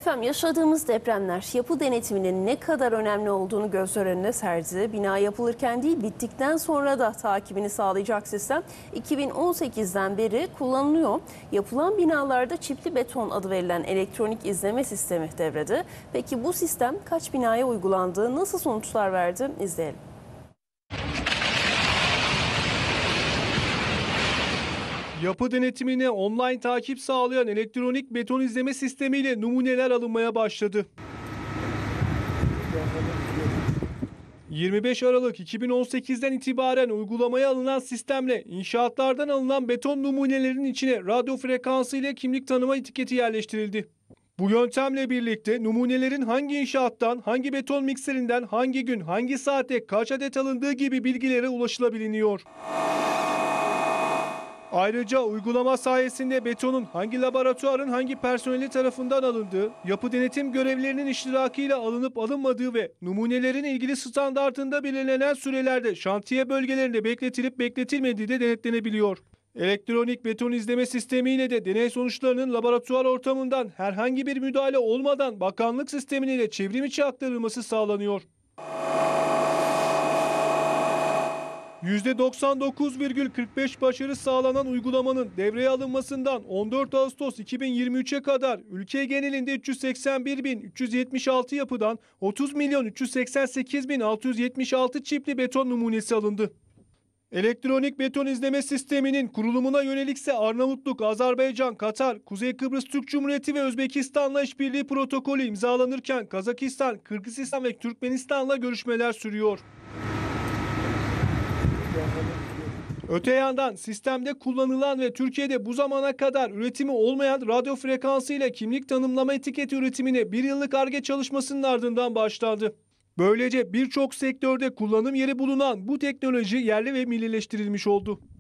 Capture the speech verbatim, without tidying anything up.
Efendim yaşadığımız depremler yapı denetiminin ne kadar önemli olduğunu gözler önüne serdi. Bina yapılırken değil bittikten sonra da takibini sağlayacak sistem iki bin on sekizden beri kullanılıyor. Yapılan binalarda çipli beton adı verilen elektronik izleme sistemi devrede. Peki bu sistem kaç binaya uygulandı, nasıl sonuçlar verdi? İzleyelim. Yapı denetimine online takip sağlayan elektronik beton izleme sistemiyle numuneler alınmaya başladı. yirmi beş Aralık iki bin on sekizden itibaren uygulamaya alınan sistemle inşaatlardan alınan beton numunelerinin içine radyo frekansı ile kimlik tanıma etiketi yerleştirildi. Bu yöntemle birlikte numunelerin hangi inşaattan, hangi beton mikserinden, hangi gün, hangi saatte kaç adet alındığı gibi bilgilere ulaşılabiliyor. Ayrıca uygulama sayesinde betonun hangi laboratuvarın hangi personeli tarafından alındığı, yapı denetim görevlilerinin iştirakıyla alınıp alınmadığı ve numunelerin ilgili standartında belirlenen sürelerde şantiye bölgelerinde bekletilip bekletilmediği de denetlenebiliyor. Elektronik beton izleme sistemiyle de deney sonuçlarının laboratuvar ortamından herhangi bir müdahale olmadan bakanlık sistemiyle çevrim içi aktarılması sağlanıyor. yüzde doksan dokuz virgül kırk beş başarı sağlanan uygulamanın devreye alınmasından on dört Ağustos iki bin yirmi üçe kadar ülke genelinde üç yüz seksen bir bin üç yüz yetmiş altı yapıdan otuz milyon üç yüz seksen sekiz bin altı yüz yetmiş altı çipli beton numunesi alındı. Elektronik beton izleme sisteminin kurulumuna yönelikse Arnavutluk, Azerbaycan, Katar, Kuzey Kıbrıs Türk Cumhuriyeti ve Özbekistan'la işbirliği protokolü imzalanırken Kazakistan, Kırgızistan ve Türkmenistan'la görüşmeler sürüyor. Öte yandan sistemde kullanılan ve Türkiye'de bu zamana kadar üretimi olmayan radyo frekansı ile kimlik tanımlama etiketi üretimine bir yıllık Ar-Ge çalışmasının ardından başlandı. Böylece birçok sektörde kullanım yeri bulunan bu teknoloji yerli ve millileştirilmiş oldu.